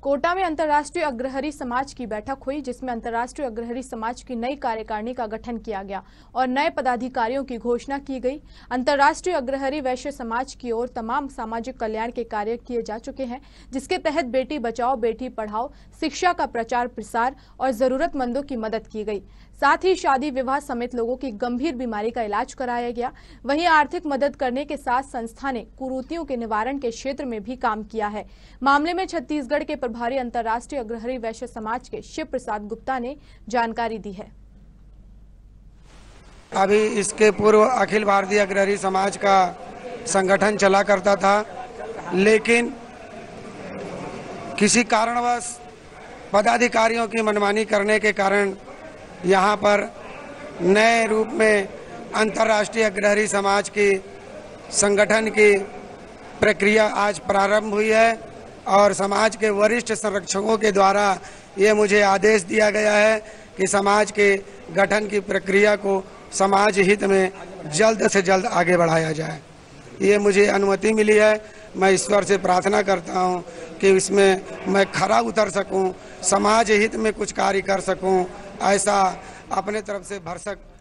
कोटा में अंतर्राष्ट्रीय अग्रहरी समाज की बैठक हुई, जिसमें अंतर्राष्ट्रीय अग्रहरी समाज की नई कार्यकारिणी का गठन किया गया और नए पदाधिकारियों की घोषणा की गई। अंतर्राष्ट्रीय अग्रहरी वैश्य समाज की ओर तमाम सामाजिक कल्याण के कार्य किए जा चुके हैं, जिसके तहत बेटी बचाओ बेटी पढ़ाओ, शिक्षा का प्रचार प्रसार और जरूरतमंदों की मदद की गई। साथ ही शादी विवाह समेत लोगों की गंभीर बीमारी का इलाज कराया गया। वहीं आर्थिक मदद करने के साथ संस्था ने कुरीतियों के निवारण के क्षेत्र में भी काम किया है। मामले में छत्तीसगढ़ के प्रभारी अंतर्राष्ट्रीय अग्रहरी वैश्य समाज के शिव प्रसाद गुप्ता ने जानकारी दी है। अभी इसके पूर्व अखिल भारतीय अग्रहरी समाज का संगठन चला करता था, लेकिन किसी कारणवश पदाधिकारियों की मनमानी करने के कारण यहाँ पर नए रूप में अंतर्राष्ट्रीय अग्रहरी समाज की संगठन की प्रक्रिया आज प्रारंभ हुई है और समाज के वरिष्ठ संरक्षकों के द्वारा ये मुझे आदेश दिया गया है कि समाज के गठन की प्रक्रिया को समाज हित में जल्द से जल्द आगे बढ़ाया जाए। ये मुझे अनुमति मिली है। मैं ईश्वर से प्रार्थना करता हूँ कि इसमें मैं खरा उतर सकूँ, समाज हित में कुछ कार्य कर सकूँ, ऐसा अपने तरफ से भरसक